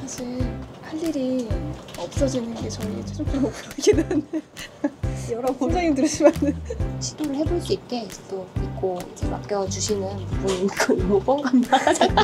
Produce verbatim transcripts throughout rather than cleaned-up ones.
사실 할 일이 없어지는 게 저희 최종적 목표이긴 한데 여러 팀장님 들으시면 시도를 해볼 수 있게 이제 또 믿고 이제 맡겨주시는 부분이 그 모범감다.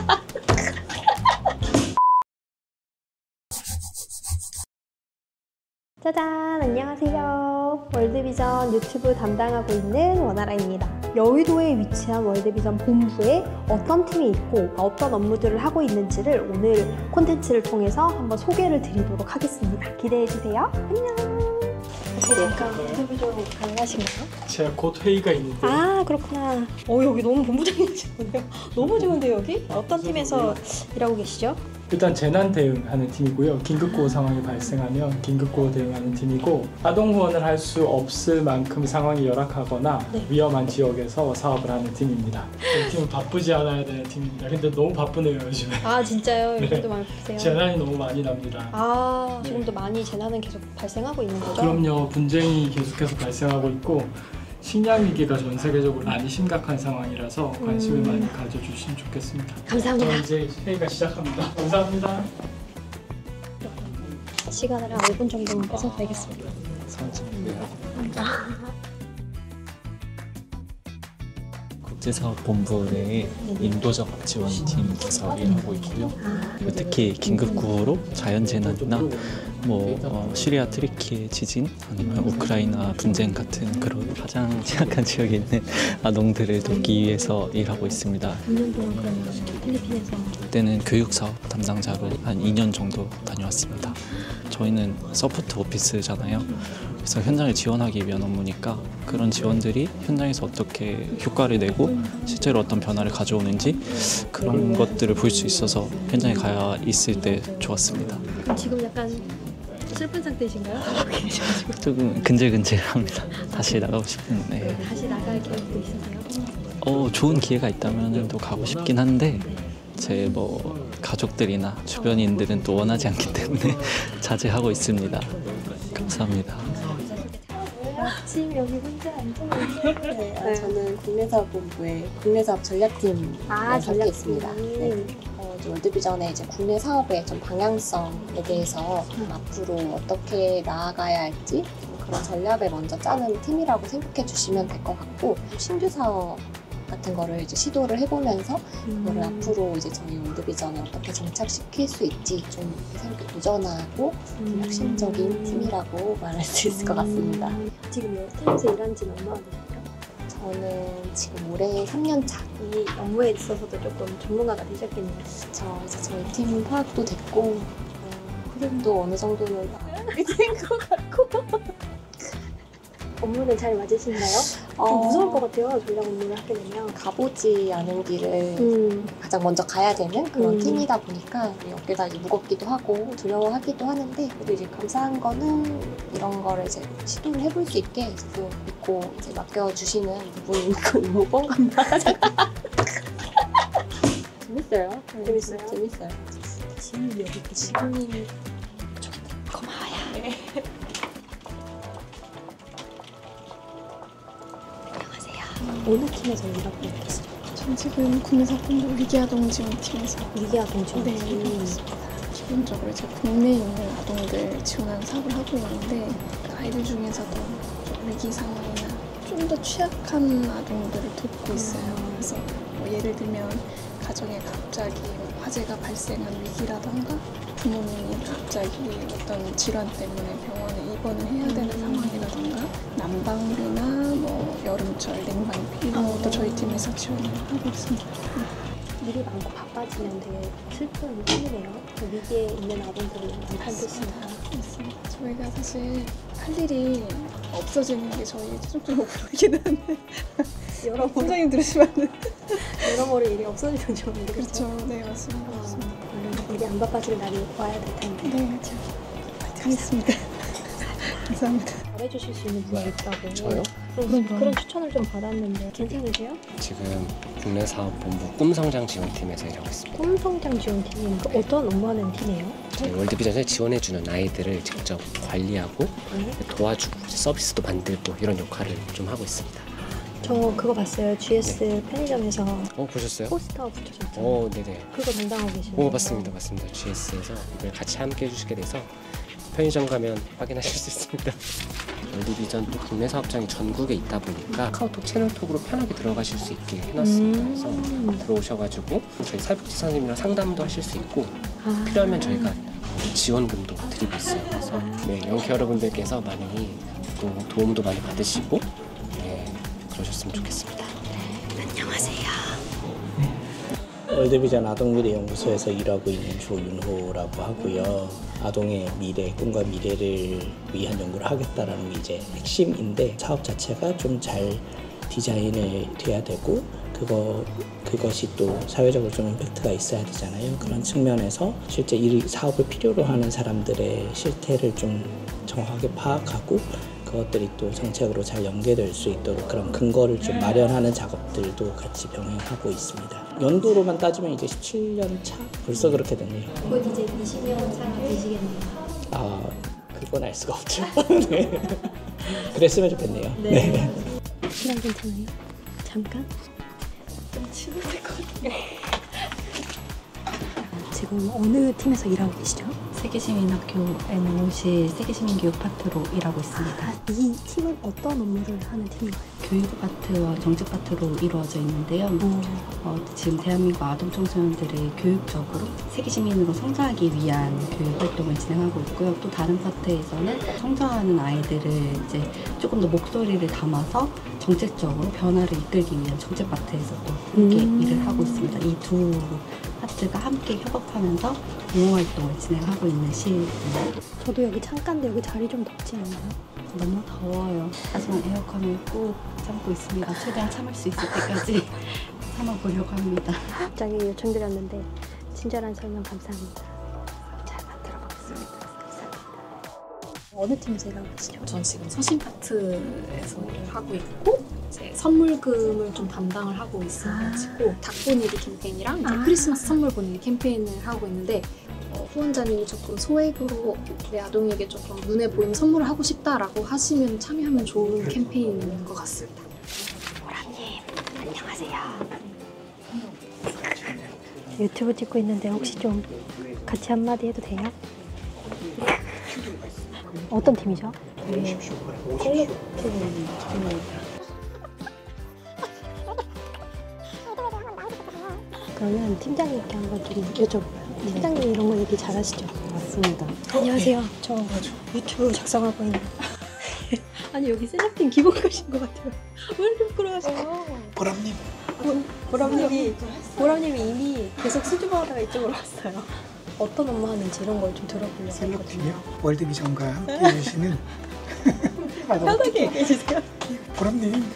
짜잔! 안녕하세요. 월드비전 유튜브 담당하고 있는 원아라입니다. 여의도에 위치한 월드비전 본부에 어떤 팀이 있고 어떤 업무들을 하고 있는지를 오늘 콘텐츠를 통해서 한번 소개를 드리도록 하겠습니다. 기대해주세요. 안녕! 잠깐 인터뷰 좀 가능하신가요? 제가 곧 회의가 있는데. 아, 그렇구나. 어, 여기 너무 본부장님이시네요. 너무 좋은데요, 여기? 어떤 팀에서 일하고 계시죠? 일단 재난 대응하는 팀이고요. 긴급구호 상황이 발생하면 긴급구호 대응하는 팀이고, 아동 후원을 할 수 없을 만큼 상황이 열악하거나 네. 위험한 지역에서 사업을 하는 팀입니다. 저희 팀은 바쁘지 않아야 되는 팀입니다. 근데 너무 바쁘네요, 요즘에. 아, 진짜요? 요즘도 네. 많이 바쁘세요? 재난이 너무 많이 납니다. 아, 네. 지금도 많이 재난은 계속 발생하고 있는 거죠? 그럼요. 분쟁이 계속해서 발생하고 있고 식량 위기가 전 세계적으로 많이 심각한 상황이라서 관심을 음. 많이 가져주시면 좋겠습니다. 감사합니다. 저 이제 회의가 시작합니다. 감사합니다. 시간을 한 오 분 정도만 뺏어도 되겠습니다. 국제사업본부 내에 인도적 지원팀에서 일하고 있고요. 특히 긴급구호로 자연재난이나 뭐 어, 시리아 트리키의 지진 아니면 우크라이나 분쟁 같은 그런 가장 취약한 지역에 있는 아동들을 돕기 위해서 일하고 있습니다. 이 년 동안 그러면 필리핀에서 그때는 교육사업 담당자로 한 이 년 정도 다녀왔습니다. 저희는 서포트 오피스잖아요. 그래서 현장에 지원하기 위한 업무니까 그런 지원들이 현장에서 어떻게 효과를 내고 실제로 어떤 변화를 가져오는지 그런 것들을 볼 수 있어서 현장에 가 있을 때 좋았습니다. 지금 약간 슬픈 상태이신가요? 조금 근질근질합니다. 다시 나가고 싶은. 네. 다시 나갈 계획도 있으세요? 어 좋은 기회가 있다면 또 가고 싶긴 한데 제 뭐 가족들이나 주변인들은 또 원하지 않기 때문에 자제하고 있습니다. 감사합니다. 지금 여기 혼자 앉아있는데 네, 아, 저는 국내사업본부의 국내사업 전략팀에 아, 속해 있습니다. 네. 어, 월드비전의 이제 국내 사업의 좀 방향성에 대해서 음. 앞으로 어떻게 나아가야 할지 그런 전략을 먼저 짜는 팀이라고 생각해 주시면 될 것 같고, 신규 사업 같은 거를 이제 시도를 해보면서 음. 그거를 앞으로 이제 저희 월드비전에 어떻게 정착시킬 수 있지 좀 생각 도전하고 좀 혁신적인 팀이라고 말할 수 있을 것 같습니다. 지금 이 팀에서 일한 지는 얼마나 되셨죠? 저는 지금 올해 삼 년 차. 이 업무에 있어서도 조금 전문가가 되셨겠네요. 저 이제 저희 팀 파악도 됐고 어, 흐름도 어느 정도는 된 것 같고. 업무는 잘 맞으신가요? 좀 어, 무서울 것 같아요. 전략 업무를 하게 되면. 가보지 않은 길을 음. 가장 먼저 가야 되는 그런 음. 팀이다 보니까 어깨가 이제 무겁기도 하고 두려워하기도 하는데, 그래도 이제 감사한 거는 이런 거를 이제 시도를 해볼 수 있게 이제 또 믿고 이제 맡겨주시는 부분이 그 모범감다. 재밌어요? 재밌어요? 재밌어요. 지훈이 여기 지훈이 고마워요. 네. 어느 팀에서 일하고 계세요? 전 지금 국내사업본부 위기아동지원팀에서 위기아동지원 네, 팀. 일하고 있습니다. 기본적으로 이제 국내에 있는 아동들 지원하는 사업을 하고 있는데, 그 아이들 중에서도 좀 위기 상황이나 좀 더 취약한 아동들을 돕고 있어요. 그래서 뭐 예를 들면 가정에 갑자기 뭐 화재가 발생한 위기라던가 부모님이 갑자기 어떤 질환 때문에 병원에 입원을 해야 되는 상황이라던가 난방비나 뭐 여름철 냉방비 이런 것도 저희 팀에서 지원을 하고 있습니다. 일이 많고 바빠지면 되게 슬픈 팀이네요. 그 위기에 있는 아동들이 많다겠습니다. 맞습니다. 저희가 사실 할 일이 없어지는 게 저희 최종적 목표이긴 한데 여러 팀장님 들으시면 여러모로 일이 없어지면 좋은데. 그렇죠. 네, 맞습니다. 맞습니다. 물론 일이 안 바빠지는 날이 와야 될 텐데. 네, 그렇죠. 하겠습니다. 감사합니다. 잘해주실 수 있는 분이 있다고. 저요? 그런, 그런 추천을 좀 받았는데 괜찮으세요? 지금 국내사업본부 꿈성장지원팀에서 일하고 있습니다. 꿈성장 지원팀은 그 어떤 업무하는 팀이에요? 저희 월드비전에 지원해주는 아이들을 직접 관리하고 네. 도와주고 서비스도 만들고 이런 역할을 좀 하고 있습니다. 저 그거 봤어요. 지에스 편의점에서 어 보셨어요? 포스터 붙여줬죠. 어 네네. 그거 담당하고 계시는 오 거예요? 맞습니다, 맞습니다. 지에스에서 이걸 같이 함께 해주시게 돼서 편의점 가면 확인하실 수 있습니다. 월드비전 또 국내 사업장이 전국에 있다 보니까 카카오톡 채널톡으로 편하게 들어가실 수 있게 해놨습니다. 음. 그래서 들어오셔가지고 저희 사회복지사님이랑 상담도 하실 수 있고 아. 필요하면 저희가 지원금도 드리고 있어요. 그래서 네, 영케 여러분들께서 많이 또 도움도 많이 받으시고 네, 그러셨으면 좋겠습니다. 월드비전 아동미래연구소에서 일하고 있는 조윤호라고 하고요. 아동의 미래, 꿈과 미래를 위한 연구를 하겠다라는 게 이제 핵심인데 사업 자체가 좀 잘 디자인이 돼야 되고 그거, 그것이 또 사회적으로 좀 임팩트가 있어야 되잖아요. 그런 측면에서 실제 이 사업을 필요로 하는 사람들의 실태를 좀 정확하게 파악하고 그것들이 또 정책으로 잘 연계될 수 있도록 그런 근거를 좀 마련하는 작업들도 같이 병행하고 있습니다. 연도로만 따지면 이제 십칠 년 차? 벌써 그렇게 됐네요. 곧 이제 이십 년 차 되시겠네요. 아, 그건 알 수가 없죠. 네. 그랬으면 좋겠네요. 네. 네. 시간 괜찮아요? 잠깐? 좀 치면 될 것 같아요. 지금 어느 팀에서 일하고 계시죠? 세계시민학교 엠오씨 세계시민교육 파트로 일하고 있습니다. 아, 이 팀은 어떤 업무를 하는 팀인가요? 교육 파트와 정책 파트로 이루어져 있는데요. 어, 어, 지금 대한민국 아동 청소년들의 교육적으로 세계시민으로 성장하기 위한 교육 활동을 진행하고 있고요. 또 다른 파트에서는 성장하는 아이들을 이제 조금 더 목소리를 담아서 정책적으로 변화를 이끌기 위한 정책 파트에서 또 함께 음. 일을 하고 있습니다. 이 두 파트가 함께 협업하면서 공모 활동을 진행하고 있는 시기입니다. 저도 여기 창가인데 여기 자리 좀 덥지 않나요? 너무 더워요. 하지만 에어컨을 꼭 참고 있습니다. 최대한 참을 수 있을 때까지 참아보려고 합니다. 갑자기 요청드렸는데 친절한 설명 감사합니다. 잘 만들어 보겠습니다. 감사합니다. 어느 팀에서 일하고 계시죠? 전 지금 서신 파트에서 일을 하고 있고 이제 선물금을 좀 담당을 하고 있어가지고 닭 보내기 캠페인이랑 이제 아. 크리스마스 선물 보내기 캠페인을 하고 있는데 어, 후원자님이 조금 소액으로 내 아동에게 조금 눈에 보이는 선물을 하고 싶다라고 하시면 참여하면 좋은 캠페인인 것 같습니다. 보라님, 안녕하세요. 유튜브 찍고 있는데 혹시 좀 같이 한마디 해도 돼요? 어떤 팀이죠? 네, 셀럽 팀입니다. 그러면 팀장님께 한번 좀 여쭤볼까요? 팀장님 이런 거 얘기 잘하시죠? 맞습니다. 안녕하세요. 저 유튜브 작성하고 있는 아니 여기 셀럽팀 기본급인 것 같아요. 왜 이렇게 부끄러워하세요? 보람님. 보람님이 보람님이 이미 계속 수줍어하다가 이쪽으로 왔어요. 어떤 업무 하는지 이런 걸 좀 들어보려고 했거든요. 셀럽팀이요? 월드비전과 함께 해주시는 편하게 얘기해주세요. 보람님.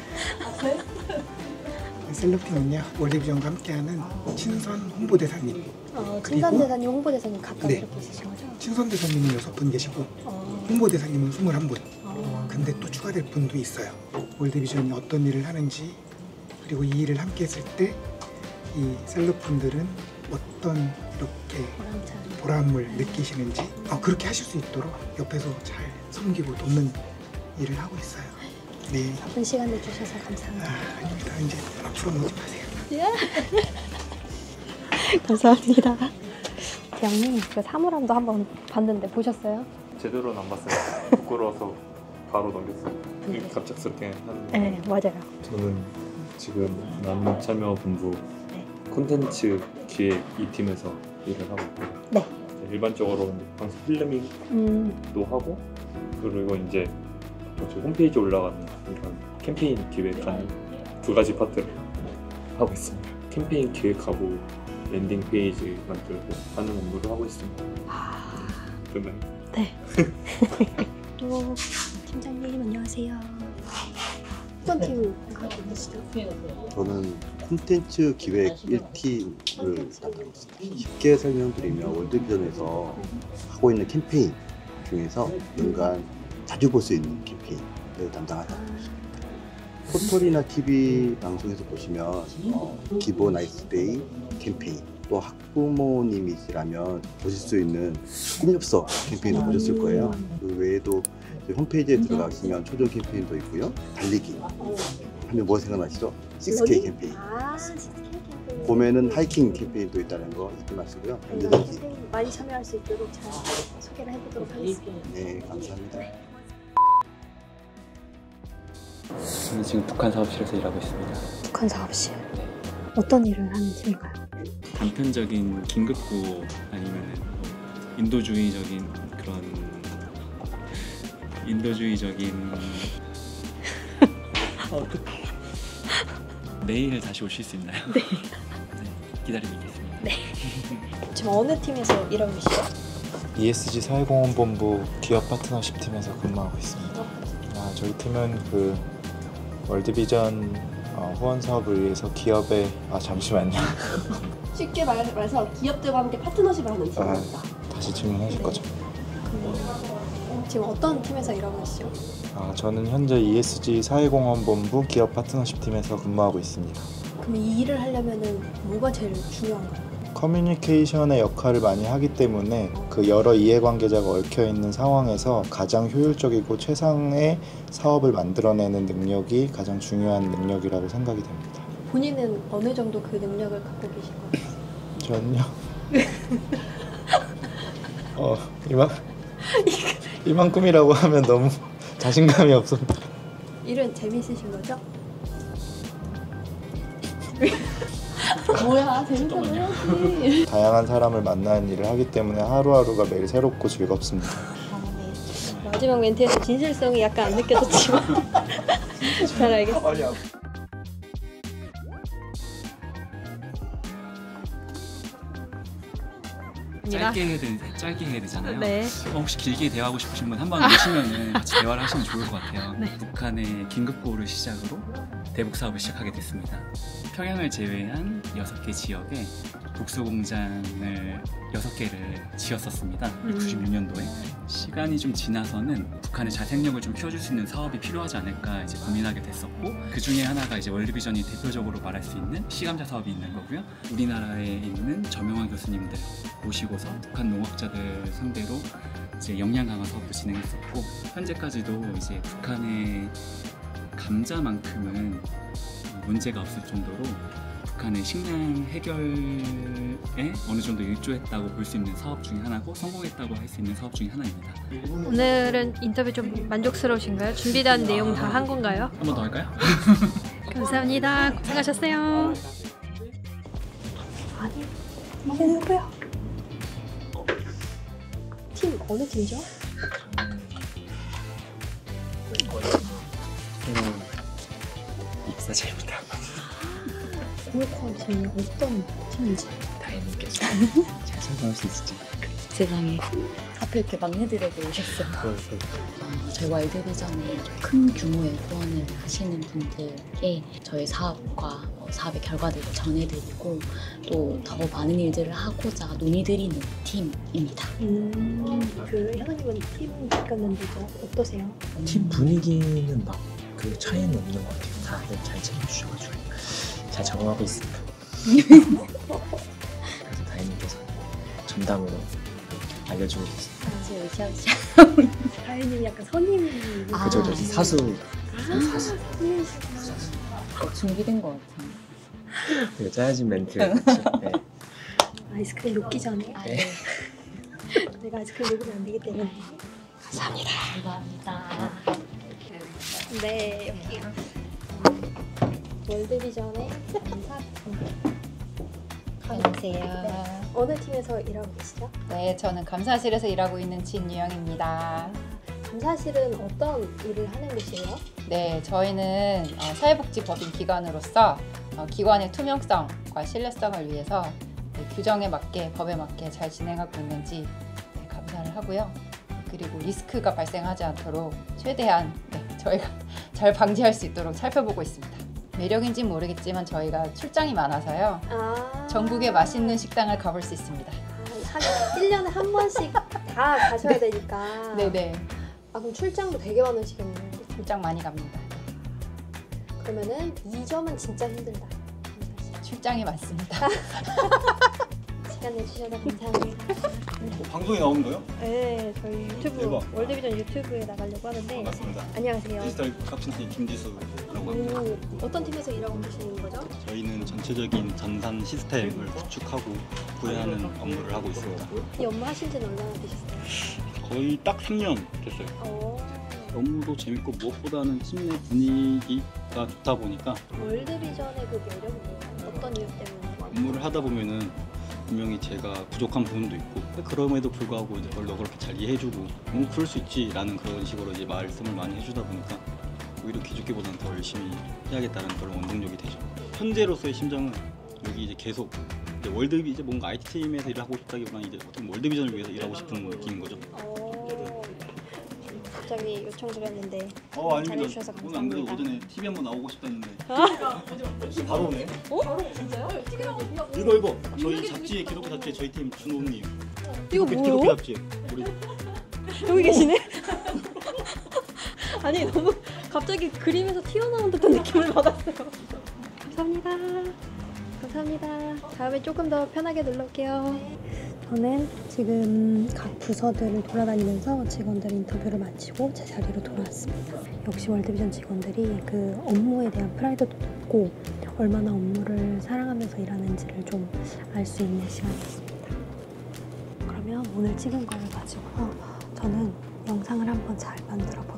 셀럽팀은요 월드비전과 함께하는 친선 홍보대사님. 어, 그리고- 친선대사님, 홍보대사님 각각 네. 이렇게 있으신 거죠? 친선 대사님은 여섯 분 계시고 어, 홍보대사님은 스물한 분. 어. 근데 또 추가될 분도 있어요. 월드비전이 어떤 일을 하는지 그리고 이 일을 함께 했을 때 이 셀럽분들은 어떤 이렇게 보람찬. 보람을 느끼시는지 어, 그렇게 하실 수 있도록 옆에서 잘 섬기고 돕는 일을 하고 있어요. 네. 바쁜 시간 내주셔서 감사합니다. 아, 아닙니다. 이제 앞으로는 오지 마세요. 감사합니다. 대형님, 그 사물함도 한번 봤는데 보셨어요? 제대로는 안 봤어요. 부끄러워서 바로 넘겼어요. 갑작스럽게 하는데. 네, 맞아요. 저는 지금 남참여본부 네. 콘텐츠 기획 이 팀에서 일을 하고 있고요. 네. 일반적으로 이제 방송 필름ing도 음, 하고 그리고 이제 저희 홈페이지에 올라가는 이런 캠페인 기획하는 두 가지 파트를 하고 있습니다. 캠페인 기획하고 랜딩 페이지 만들고 하는 업무를 하고 있습니다. 그러면 네. 또 팀장님 안녕하세요. 어떤 팀 하고 계시죠? 저는 콘텐츠 기획 일 팀을 담당하고 있습니다. 쉽게 설명드리면 월드비전에서 하고 있는 캠페인 중에서 연간 자주 볼 수 있는 캠페인을 담당하고 있습니다. 포털이나 티비 방송에서 보시면 어, 기본 아이스데이 캠페인, 또 학부모님이시라면 보실 수 있는 꿈엽서 캠페인도 보셨을 거예요. 그 외에도 홈페이지에 들어가시면 초정 캠페인도 있고요. 달리기 하면 뭐 생각나시죠? 식스 케이 캠페인. 아, 식스 케이 캠페인. 봄에는 하이킹 캠페인도 있다는 거 잊지 마시고요. 언제든지. 많이 참여할 수 있도록 잘 소개를 해보도록 하겠습니다. 네, 감사합니다. 저는 지금 북한 사업실에서 일하고 있습니다. 북한 사업실. 어떤 일을 하는 팀인가요? 단편적인 긴급구 아니면 인도주의적인 그런 인도주의적인 내일 다시 오실 수 있나요? 네. 네, 기다리고 있겠습니다. 네. 지금 어느 팀에서 일하고 계시죠? 이에스지 사회공헌본부 기업 파트너십 팀에서 근무하고 있습니다. 아, 저희 팀은 그 월드비전 어, 후원 사업을 위해서 기업에 아 잠시만요. 쉽게 말, 말해서 기업들과 함께 파트너십을 하는 팀입니다. 아, 다시 질문하실 거죠? 음, 지금 어떤 팀에서 일하고 계시죠? 아, 저는 현재 이에스지 사회공헌본부 기업 파트너십 팀에서 근무하고 있습니다. 그럼 이 일을 하려면은 뭐가 제일 중요한가요? 커뮤니케이션의 역할을 많이 하기 때문에 그 여러 이해관계자가 얽혀있는 상황에서 가장 효율적이고 최상의 사업을 만들어내는 능력이 가장 중요한 능력이라고 생각이 됩니다. 본인은 어느 정도 그 능력을 갖고 계신 거예요? 저는요? 어, 이만, 이만큼이라고 하면 너무 자신감이 없습니다. 일은 재밌으신 거죠? 뭐야, 재밌다고 해야지. 다양한 사람을 만나는 일을 하기 때문에 하루하루가 매일 새롭고 즐겁습니다. 마지막 멘트에서 진실성이 약간 안 느껴졌지만 잘 알겠습니다. 짧게 해야, 되, 짧게 해야 되잖아요. 네. 어, 혹시 길게 대화하고 싶으신 분 한 번 오시면 같이 대화를 하시면 좋을 것 같아요. 네. 북한의 긴급구호를 시작으로 대북 사업을 시작하게 됐습니다. 평양을 제외한 여섯 개 지역에 독소공장을 여섯 개를 지었었습니다. 음. 구십육 년도에. 시간이 좀 지나서는 북한의 자생력을 좀 키워줄 수 있는 사업이 필요하지 않을까 이제 고민하게 됐었고, 그 중에 하나가 이제 월드비전이 대표적으로 말할 수 있는 시감자 사업이 있는 거고요. 우리나라에 있는 저명한 교수님들 모시고서 북한 농업자들 상대로 이제 역량 강화 사업도 진행했었고, 현재까지도 이제 북한의 감자만큼은 문제가 없을 정도로 북한의 식량 해결에 어느 정도 일조했다고 볼 수 있는 사업 중에 하나고, 성공했다고 할 수 있는 사업 중에 하나입니다. 오늘은 인터뷰 좀 만족스러우신가요? 준비된 내용 다 한 건가요? 한 번 더 할까요? 감사합니다. 고생하셨어요. 아니, 이게 누구야? 팀 어느 팀이죠? 저는 입사자입니다. 고액화 팀이 어떤 팀인지 다혜님께서 잘 설명할 수 있을지. 세상에 하필 이렇게 막내들에게 오셨어요. 어, 저희 월드비전에 큰 규모의 후원을 하시는 분들께 저희 사업과 어, 사업의 결과들을 전해드리고 또 더 많은 일들을 하고자 논의드리는 팀입니다. 음, 그 현아님은 팀 바뀌었는데도 어떠세요? 팀 분위기는 막 그 차이는 없는 것 같아요. 다들 잘 챙겨주셔가지고 잘 적응하고 있습니다. 그래서 다혜님께서 전담으로 알려주고 계셨습니다. 다시 으쌰으쌰. 다혜님이 약간 선임. 아, 그죠, 저 사수. 아, 사수. 선임이시구나. 준비된 것 같아요. 되게 짜여진 멘트. 네. 아이스크림 녹기 전에. 아, 네. 내가 아이스크림 녹으면 안 되기 때문에. 감사합니다. 감사합니다. 네, 여기 월드비전의 감사. 안녕하세요. 네. 어느 팀에서 일하고 계시죠? 네, 저는 감사실에서 일하고 있는 진유영입니다. 감사실은 어떤 일을 하는 곳이에요? 네, 저희는 어, 사회복지법인 기관으로서 어, 기관의 투명성과 신뢰성을 위해서 네, 규정에 맞게, 법에 맞게 잘 진행하고 있는지 네, 감사를 하고요. 그리고 리스크가 발생하지 않도록 최대한 네, 저희가 잘 방지할 수 있도록 살펴보고 있습니다. 매력인지는 모르겠지만 저희가 출장이 많아서요. 아~ 전국에 맛있는 식당을 가볼 수 있습니다. 아, 일 년에 한 번씩 다 가셔야 네. 되니까. 네네. 아, 그럼 출장도 되게 많으시겠네요. 출장 많이 갑니다. 그러면은 이 점은 진짜 힘들다. 출장이 많습니다. 시간 내주셔서 감사합니다. 어, 방송에 나오는 거요? 네, 저희 유튜브 대박. 월드비전 유튜브에 나가려고 하는데. 반갑습니다. 안녕하세요. 디지털 혁신팀 김지수라고 합니다. 오, 어떤 팀에서 일하고 계시는 거죠? 저희는 전체적인 전산 시스템을 구축하고 구현하는 업무를 하고 있습니다. 이 업무 하신 지는 얼마나 되셨어요? 거의 딱 삼 년 됐어요. 업무도 재밌고 무엇보다는 팀 내 분위기가 좋다 보니까 월드비전의 그 매력은 뭐예요? 어떤 이유 때문에? 업무를 하다 보면은 분명히 제가 부족한 부분도 있고 그럼에도 불구하고 이제 널 그렇게 잘 이해해주고 뭐 그럴 수 있지라는 그런 식으로 이제 말씀을 많이 해주다 보니까 오히려 기죽기보다는 더 열심히 해야겠다는 그런 원동력이 되죠. 현재로서의 심정은 여기 이제 계속 이제 월드비 이제 뭔가 아이티 팀에서 일을 하고 싶다기보다는 이제 어떤 월드비전을 위해서 일하고 싶은 느낌인 거죠. 갑자기 요청드렸는데 어 아닙니다. 잘해주셔서 오늘 안 그래도 감사합니다. 오전에 티비 한번 나오고 싶다는데 아? 바로 오네. 어? 바로 진짜요? 이거 이거 저희 잡지에 기록부 잡지에 저희 팀 준호님. 이거 기록부 뭐예요? 잡지에 우리 여기 계시네? 아니 너무 갑자기 그림에서 튀어나온 듯한 느낌을 받았어요. 감사합니다. 감사합니다. 다음에 조금 더 편하게 놀러 올게요. 저는 지금 각 부서들을 돌아다니면서 직원들 인터뷰를 마치고 제 자리로 돌아왔습니다. 역시 월드비전 직원들이 그 업무에 대한 프라이드도 높고 얼마나 업무를 사랑하면서 일하는지를 좀 알 수 있는 시간이었습니다. 그러면 오늘 찍은 걸 가지고 저는 영상을 한번 잘 만들어 보겠습니다.